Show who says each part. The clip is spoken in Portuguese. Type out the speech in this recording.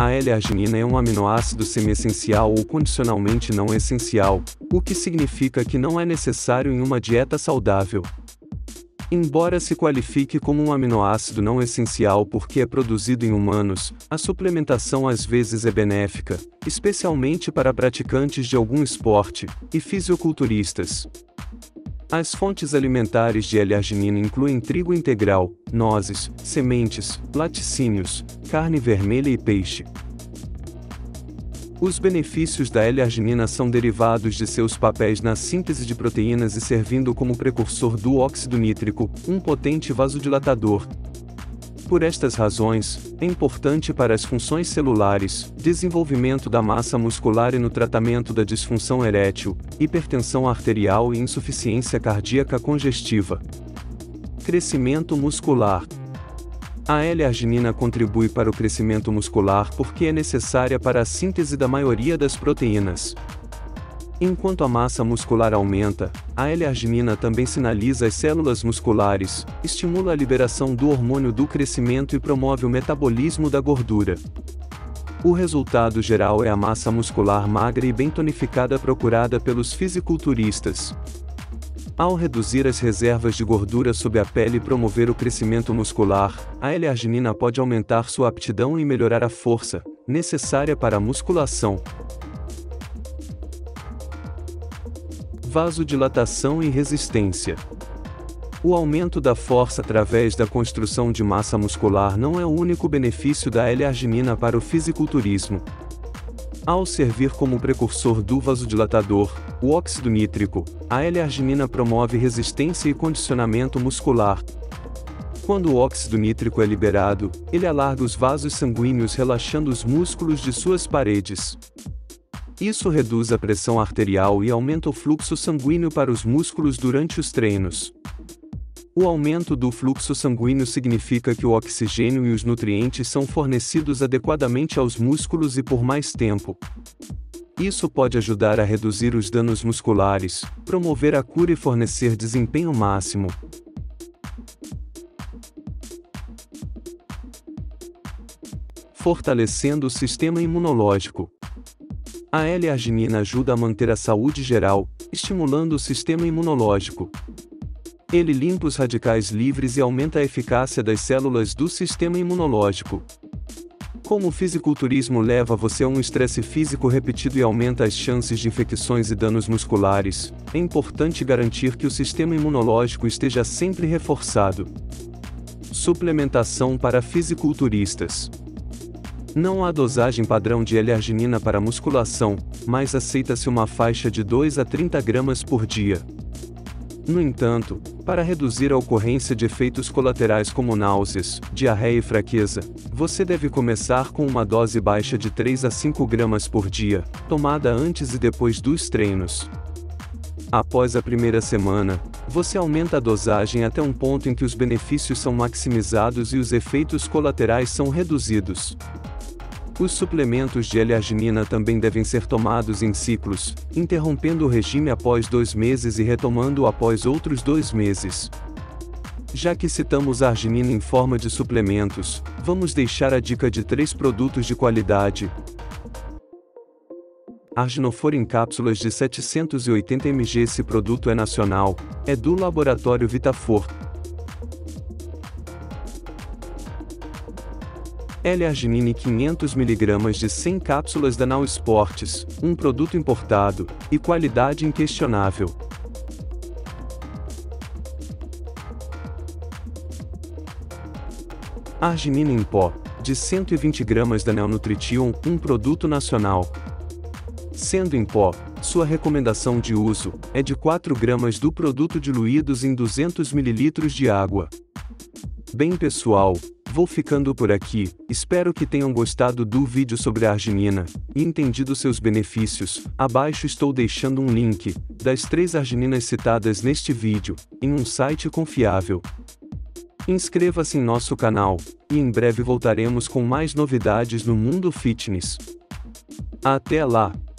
Speaker 1: A L-arginina é um aminoácido semi-essencial ou condicionalmente não essencial, o que significa que não é necessário em uma dieta saudável. Embora se qualifique como um aminoácido não essencial porque é produzido em humanos, a suplementação às vezes é benéfica, especialmente para praticantes de algum esporte e fisiculturistas. As fontes alimentares de L-arginina incluem trigo integral, nozes, sementes, laticínios, carne vermelha e peixe. Os benefícios da L-arginina são derivados de seus papéis na síntese de proteínas e servindo como precursor do óxido nítrico, um potente vasodilatador. Por estas razões, é importante para as funções celulares, desenvolvimento da massa muscular e no tratamento da disfunção erétil, hipertensão arterial e insuficiência cardíaca congestiva. Crescimento muscular. A L-arginina contribui para o crescimento muscular porque é necessária para a síntese da maioria das proteínas. Enquanto a massa muscular aumenta, a L-arginina também sinaliza as células musculares, estimula a liberação do hormônio do crescimento e promove o metabolismo da gordura. O resultado geral é a massa muscular magra e bem tonificada procurada pelos fisiculturistas. Ao reduzir as reservas de gordura sob a pele e promover o crescimento muscular, a L-arginina pode aumentar sua aptidão e melhorar a força, necessária para a musculação. Vasodilatação e resistência. O aumento da força através da construção de massa muscular não é o único benefício da L-arginina para o fisiculturismo. Ao servir como precursor do vasodilatador, o óxido nítrico, a L-arginina promove resistência e condicionamento muscular. Quando o óxido nítrico é liberado, ele alarga os vasos sanguíneos relaxando os músculos de suas paredes. Isso reduz a pressão arterial e aumenta o fluxo sanguíneo para os músculos durante os treinos. O aumento do fluxo sanguíneo significa que o oxigênio e os nutrientes são fornecidos adequadamente aos músculos e por mais tempo. Isso pode ajudar a reduzir os danos musculares, promover a cura e fornecer desempenho máximo. Fortalecendo o sistema imunológico. A L-arginina ajuda a manter a saúde geral, estimulando o sistema imunológico. Ele limpa os radicais livres e aumenta a eficácia das células do sistema imunológico. Como o fisiculturismo leva você a um estresse físico repetido e aumenta as chances de infecções e danos musculares, é importante garantir que o sistema imunológico esteja sempre reforçado. Suplementação para fisiculturistas. Não há dosagem padrão de L-arginina para musculação, mas aceita-se uma faixa de 2 a 30 gramas por dia. No entanto, para reduzir a ocorrência de efeitos colaterais como náuseas, diarreia e fraqueza, você deve começar com uma dose baixa de 3 a 5 gramas por dia, tomada antes e depois dos treinos. Após a primeira semana, você aumenta a dosagem até um ponto em que os benefícios são maximizados e os efeitos colaterais são reduzidos. Os suplementos de L-arginina também devem ser tomados em ciclos, interrompendo o regime após 2 meses e retomando-o após outros 2 meses. Já que citamos a arginina em forma de suplementos, vamos deixar a dica de 3 produtos de qualidade. Arginofor em cápsulas de 780 mg. Esse produto é nacional, é do laboratório Vitafor. L-arginina 500 mg de 100 cápsulas da Now Sports, um produto importado, e qualidade inquestionável. Arginina em pó, de 120 gramas da Neo Nutrition, um produto nacional. Sendo em pó, sua recomendação de uso é de 4 gramas do produto diluídos em 200 ml de água. Bem pessoal, vou ficando por aqui, espero que tenham gostado do vídeo sobre a arginina, e entendido seus benefícios. Abaixo estou deixando um link, das 3 argininas citadas neste vídeo, em um site confiável. Inscreva-se em nosso canal, e em breve voltaremos com mais novidades no mundo fitness. Até lá!